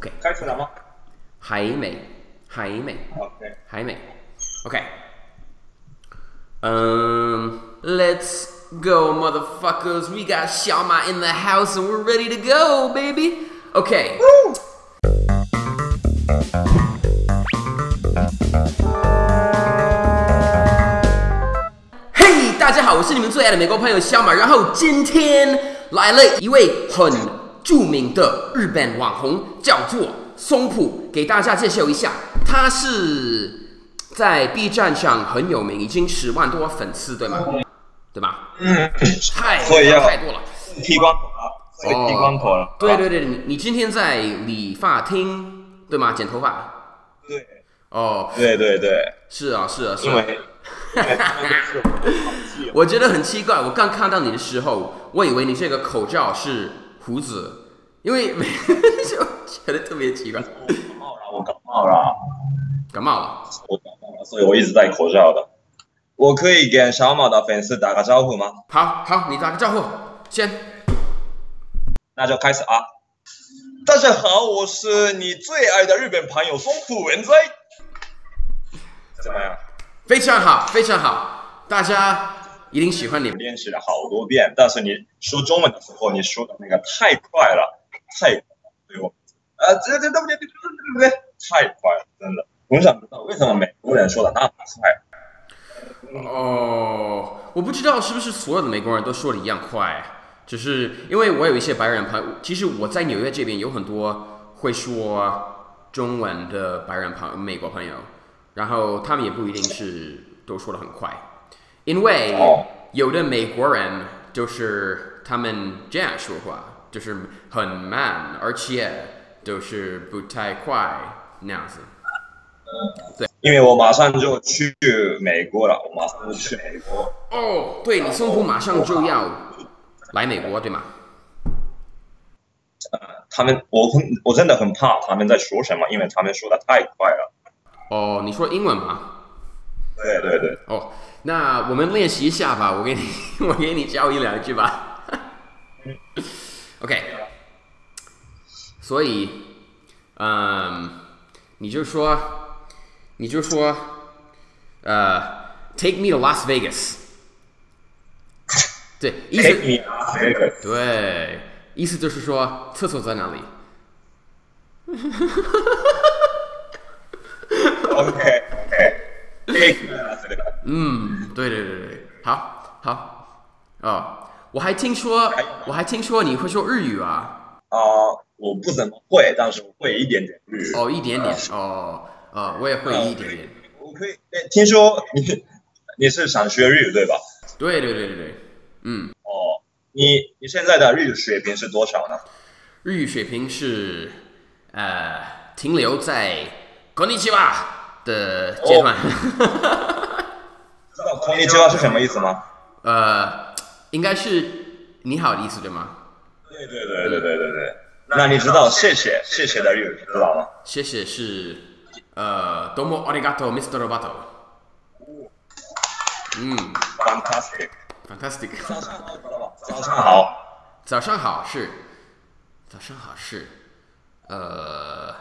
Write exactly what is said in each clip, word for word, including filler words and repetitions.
OK， 开始了吗？ 还没，还没 OK， 还没 OK。Um, let's go, motherfuckers. We got Xiaoma in the house and we're ready to go, baby. Okay. Woo! 嘿，大家好，我是你们最爱的美国朋友Xiaoma。然后今天来了一位很著名的日本网红，叫做松浦，给大家介绍一下，他是。在 B 站上很有名，已经十万多粉丝，对吗？对吧？ 嗯， 太所以要太多了， 剃光头了，所以剃光头了。 哦、对对对，你你今天在理发厅对吗？剪头发？ 对。 哦， 对对对， 是啊是啊是啊。 因为，因为他们都是我我觉得很奇怪，我刚看到你的时候，我以为你这个口罩是胡子，因为就觉得特别奇怪。 我感冒了，我感冒了。 感冒了， 我感冒了，所以我一直戴口罩的。我可以跟小马的粉丝打个招呼吗？ 好好，你打个招呼，先。 那就开始啊！大家好，我是你最爱的日本朋友松浦文哉。怎么样？ 非常好，非常好，大家一定喜欢你们。 练习了好多遍，但是你说中文的时候，你说的那个太快了，太快了，对我，呃，这这对不对？对不对？太快了，真的。我想知道为什么美国人说的那么快。 哦，我不知道是不是所有的美国人都说的一样快，只是因为我有一些白人朋友，其实我在纽约这边有很多会说中文的白人朋友，美国朋友，然后他们也不一定是都说的很快，因为有的美国人就是他们这样说话，就是很慢，而且都是不太快那样子。对， 因为我马上就去美国了，我马上就去美国。 哦，对，你松浦马上就要来美国，对吗？ 呃，他们，我很，我真的很怕他们在说什么，因为他们说的太快了。 哦，你说英文吗？ 对对对。 哦，那我们练习一下吧，我给你，我给你教一两句吧。OK， 所以，嗯，你就说。你就说，呃 ，Take me to Las Vegas。对，意思 Take me to Las Vegas。 对，意思就是说厕所在哪里 ？OK OK。Take me to Las Vegas。 嗯，对对对对，好，好，哦，我还听说，我还听说你会说日语啊？ 啊、呃，我不怎么会，但是我会一点点日语。 哦，一点点，哦。啊、呃，我也会一点点。 我可以，听说你你是想学日语对吧？ 对对对对对，嗯。 哦，你你现在的日语水平是多少呢？ 日语水平是呃停留在こんにちは的阶段。 哦、知道こんにちは是什么意思吗？ 呃，应该是你好的意思对吗？ 对对对对对对对。那你知道谢谢谢谢的日语知道吗？ 谢谢是。呃，どうもありがとう、ミスターロバト。嗯 ，fantastic，fantastic。 早上好， 早上好， 早上好是，早上好是，呃，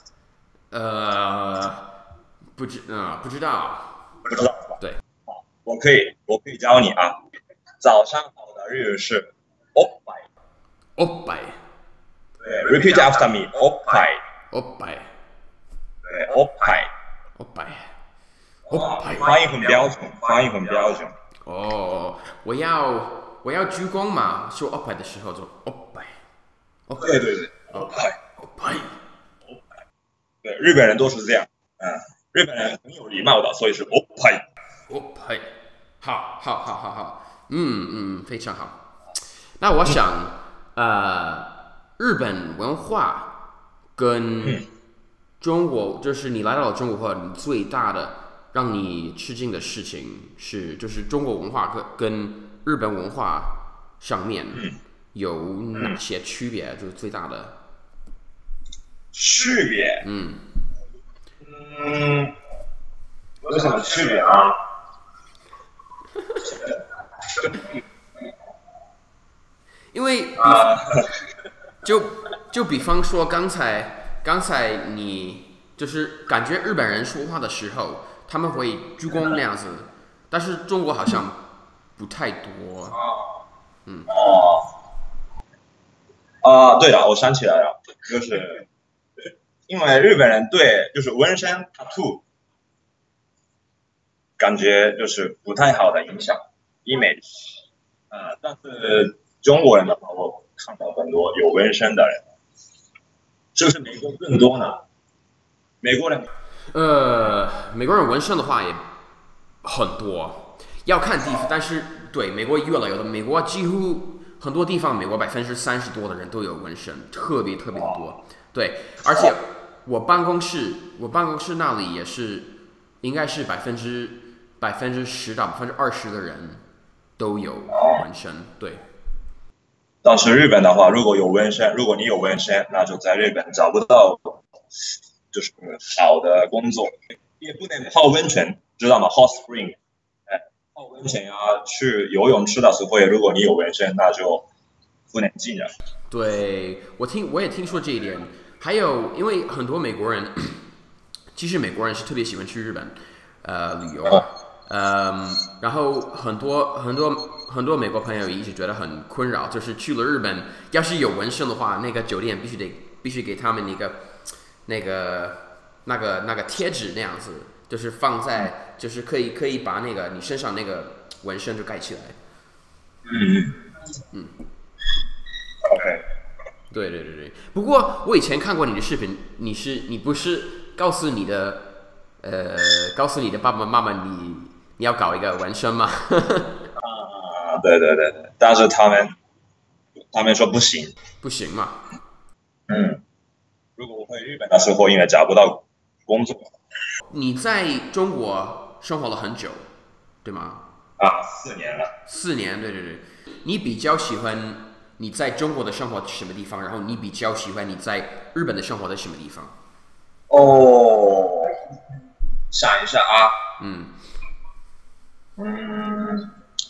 呃，不知啊、呃，不知道， 不知道。 对， 我可以，我可以教你啊。早上好的日语是おっぱい。 おっぱい。 对 ，repeat after me，おっぱい。 おっぱい。 对，おっぱい， おっぱい，おっぱい， 发音很标准，发音很标准。 哦，我要我要鞠躬嘛，说おっぱい的时候就おっぱい， 哦，对对对，おっぱい， おっぱい， おっぱい。对，日本人都是这样，嗯，日本人很有礼貌的，所以是おっぱい， おっぱい。好，好，好，好，好，嗯嗯，非常好。那我想，呃，日本文化跟、嗯。中国就是你来到了中国后，你最大的让你吃惊的事情是，就是中国文化跟跟日本文化上面有哪些区别？就是最大的区别。 嗯嗯，有什么区别啊？ 因为就就比方说刚才。 刚才你就是感觉日本人说话的时候，他们会鞠躬那样子，但是中国好像不太多。嗯。 哦。啊，对了，我想起来了，就是因为日本人对就是纹身 tattoo 感觉就是不太好的影响 image 啊、呃，但是中国人的话，我看到很多有纹身的人，是不是美国更多呢？美国人， 呃，美国人纹身的话也很多，要看地方，但是对美国越来越多，美国几乎很多地方，美国百分之三十多的人都有纹身，特别特别的多。对，而且我办公室，我办公室那里也是，应该是百分之百分之十到百分之二十的人都有纹身。对。 但是日本的话，如果有纹身，如果你有纹身，那就在日本找不到就是好的工作，也不能泡温泉，知道吗 ？hot spring， 哎，泡温泉啊，去游泳池的时候，如果你有纹身，那就不能进了。 对，我听我也听说这一点。还有，因为很多美国人，其实美国人是特别喜欢去日本，呃，旅游。哦嗯，然后很多很多很多美国朋友一直觉得很困扰，就是去了日本，要是有纹身的话，那个酒店必须得必须给他们一个那个那个那个贴纸那样子，就是放在就是可以可以把那个你身上那个纹身就盖起来。 嗯嗯 ，OK， 对对对对。不过我以前看过你的视频，你是你不是告诉你的呃告诉你的爸爸妈妈你。你要搞一个纹身吗？ 啊，对对对对，但是他们他们说不行， 不行嘛。 嗯，如果我回日本的时候，因为找不到工作。 你在中国生活了很久，对吗？ 啊，四年了。 四年，对对对。你比较喜欢你在中国的生活什么地方？然后你比较喜欢你在日本的生活的什么地方？ 哦，想一下啊。 嗯。 嗯，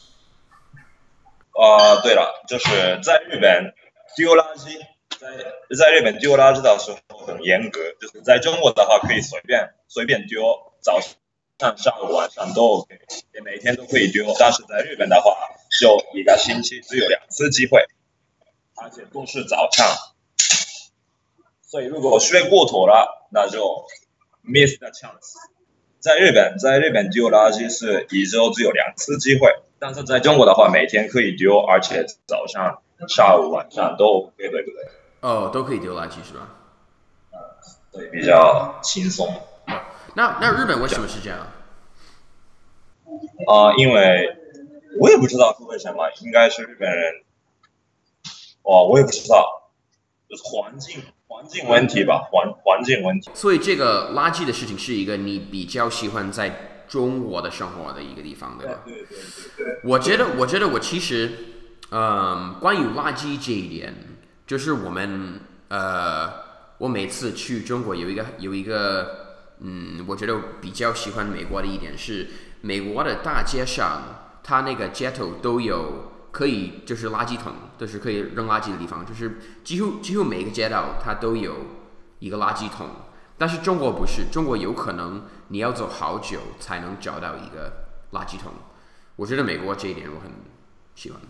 呃，对了，就是在日本丢垃圾，在在日本丢垃圾的时候很严格，就是在中国的话可以随便随便丢，早上、上午、晚上都 OK， 也每天都可以丢，但是在日本的话，就一个星期只有两次机会，而且都是早上，所以如果睡过头了，那就 miss the chance。在日本，在日本丢垃圾是一周只有两次机会，但是在中国的话，每天可以丢，而且早上、下午、晚上都 OK， 对不对？ 哦，都可以丢垃圾是吧？ 嗯，对，比较轻松。 哦，那那日本为什么是这样？ 啊、呃，因为我也不知道是为什么，应该是日本人，哦，我也不知道，就是环境。环境问题吧，环环境问题。 所以这个垃圾的事情是一个你比较喜欢在中国的生活的一个地方，对吧？ 对对对对对。 我觉得，我觉得我其实，嗯，关于垃圾这一点，就是我们呃，我每次去中国有一个有一个，嗯，我觉得比较喜欢美国的一点是，美国的大街上，它那个街头都有。可以就是垃圾桶，就是可以扔垃圾的地方，就是几乎几乎每个街道它都有一个垃圾桶，但是中国不是，中国有可能你要走好久才能找到一个垃圾桶。我觉得美国这一点我很喜欢。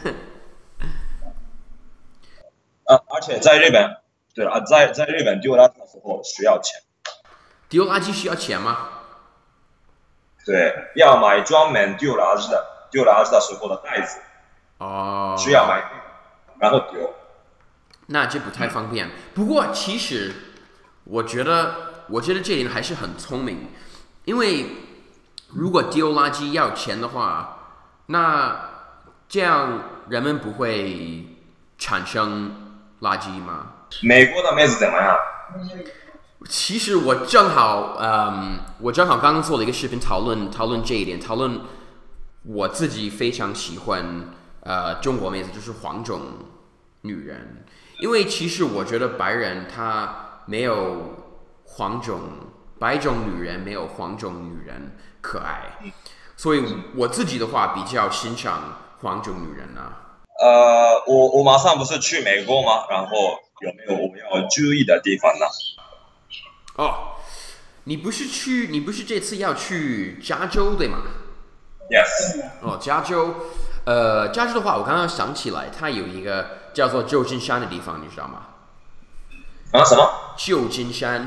呃，而且在日本，对啊，在在日本丢垃圾的时候需要钱。 丢垃圾需要钱吗？ 对，要买专门丢垃圾的丢垃圾的时候的袋子。 哦， 需要买，然后丢， 那这不太方便。不过其实我觉得，我觉得这点还是很聪明，因为如果丢垃圾要钱的话，那这样人们不会产生垃圾吗？ 美国的妹子怎么样？ 其实我正好，嗯，我正好刚刚做了一个视频讨论讨论这一点，讨论我自己非常喜欢。呃，中国妹子就是黄种女人，因为其实我觉得白人她没有黄种白种女人没有黄种女人可爱，所以我自己的话比较欣赏黄种女人啊。 呃，我我马上不是去美国吗？然后有没有我要注意的地方呢？ 哦，你不是去，你不是这次要去加州对吗？ Yes。 哦，加州，呃，加州的话，我刚刚想起来，它有一个叫做旧金山的地方，你知道吗？ 啊什么旧金山，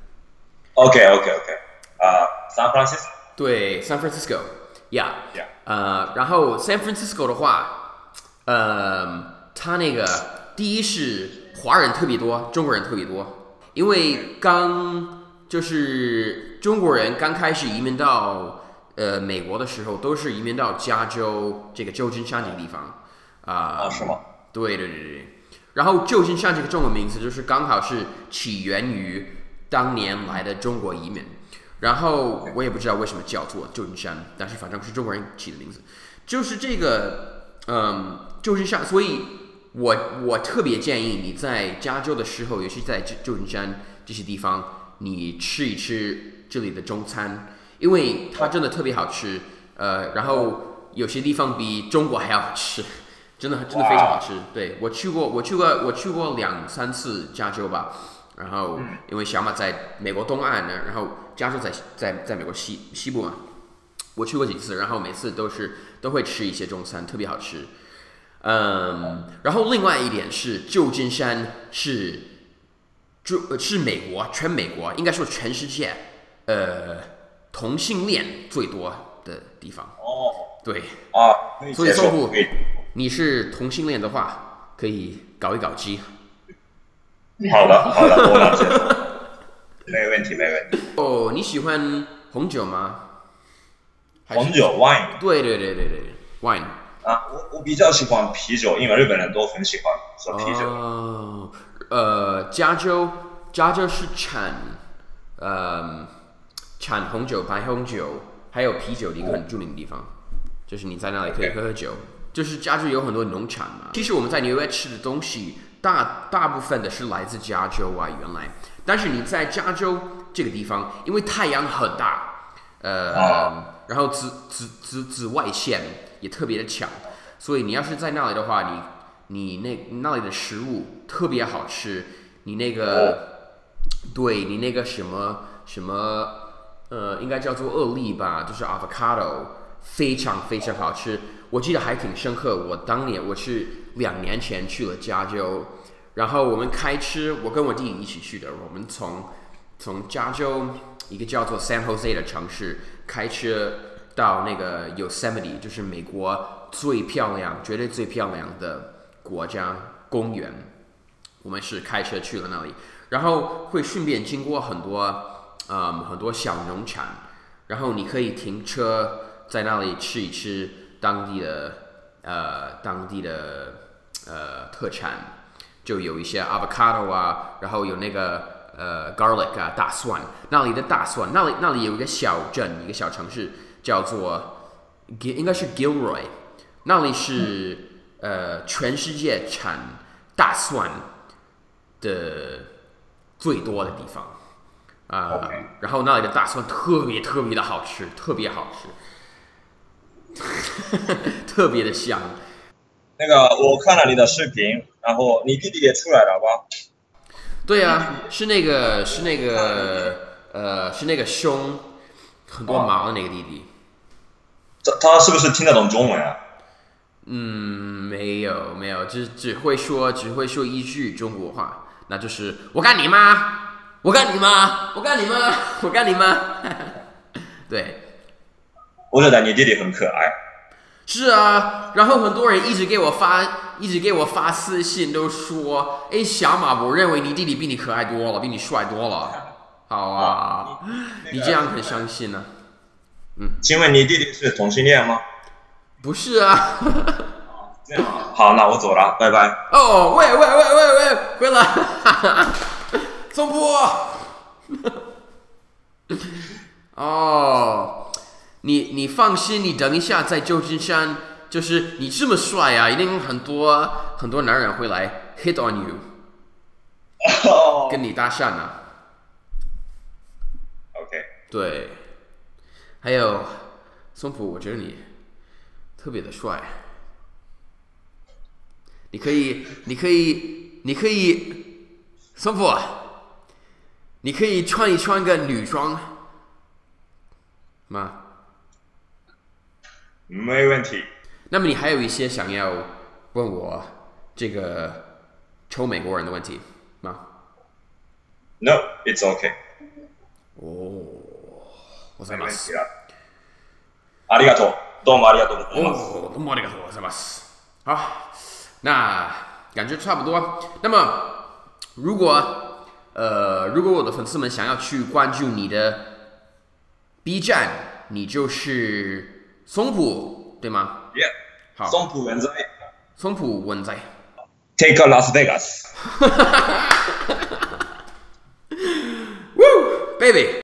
？OK OK OK。啊、uh,，San Francisco。 对，San Francisco，yeah， Yeah。 呃，然后 San Francisco 的话，呃，它那个第一是华人特别多，中国人特别多，因为刚就是中国人刚开始移民到呃美国的时候，都是移民到加州这个旧金山这个地方啊、 啊，是吗？ 对对对对。然后旧金山这个中文名字就是刚好是起源于当年来的中国移民，然后我也不知道为什么叫做旧金山，但是反正是中国人起的名字，就是这个嗯旧金山，所以我我特别建议你在加州的时候，尤其在旧金山这些地方，你吃一吃这里的中餐，因为它真的特别好吃，呃，然后有些地方比中国还要好吃。真的真的非常好吃，对，我去过，我去过，我去过两三次加州吧，然后因为小马在美国东岸呢，然后加州在在在美国西西部嘛，我去过几次，然后每次都是都会吃一些中餐，特别好吃。嗯，然后另外一点是旧金山是就是美国全美国应该说全世界呃同性恋最多的地方。 哦。 对。 啊，可以接受。 所以说不可以。 你是同性恋的话，可以搞一搞基。 好的，好的，我了解。没问题，没问题。 哦，你喜欢红酒吗？ 红酒 wine。 对对对对对 ，wine。 啊，我我比较喜欢啤酒，因为日本人都很喜欢喝啤酒。 哦，呃，加州，加州是产，呃，产红酒、白红酒，还有啤酒的一个很著名的地方，就是你在那里可以喝喝酒。就是加州有很多农场嘛，其实我们在纽约吃的东西大大部分的是来自加州啊，原来。但是你在加州这个地方，因为太阳很大，呃， 哦、 然后紫紫紫紫外线也特别的强，所以你要是在那里的话，你你那那里的食物特别好吃，你那个、哦、对你那个什么什么呃，应该叫做鳄梨吧，就是 avocado， 非常非常好吃。我记得还挺深刻，我当年我是两年前去了加州，然后我们开车，我跟我弟弟一起去的，我们从从加州一个叫做 San Jose 的城市开车到那个 Yosemite， 就是美国最漂亮、绝对最漂亮的国家公园，我们是开车去了那里，然后会顺便经过很多嗯很多小农场，然后你可以停车在那里吃一吃当地的呃当地的呃特产，就有一些 avocado 啊，然后有那个呃 garlic 啊大蒜，那里的大蒜，那里那里有一个小镇，一个小城市叫做应该是 Gilroy， 那里是呃全世界产大蒜的最多的地方啊、呃 okay. 然后那里的大蒜特别特别的好吃，特别好吃。特别的香。 那个我看了你的视频，然后你弟弟也出来了吧？ 对啊，是那个是那个呃是那个胸很多毛的那个弟弟。 这他是不是听得懂中文啊？ 嗯，没有没有，只只会说只会说一句中国话，那就是我干你妈，我干你妈，我干你妈，我干你妈。对。 我觉得你弟弟很可爱。 是啊，然后很多人一直给我发，一直给我发私信，都说：“哎，小马，我认为你弟弟比你可爱多了，比你帅多了。”好啊，你, 你这样很相信呢、啊？嗯， 请问你弟弟是同性恋吗？ 不是啊。 这样啊。好，那我走了，拜拜。 哦，喂喂喂喂喂，回来，松波。哦。你你放心，你等一下在旧金山，就是你这么帅啊，一定很多很多男人会来 hit on you， 跟你搭讪啊。 OK。 对，还有松浦，我觉得你特别的帅，你可以，你可以，你可以，松浦， 你可以穿一穿个女装吗？ 没问题。 那么你还有一些想要问我这个抽美国人的问题吗 ？No, it's okay. 哦，我在没问ます。 题了。ありがとう。どうもありがとうございます。 哦，どうもありがとうございます。好，那感觉差不多。那么，如果呃，如果我的粉丝们想要去关注你的 B 站，你就是松浦，对吗？ Yeah. 好， 松浦文在。 松浦文在。 Take a Las Vegas. Woo, baby.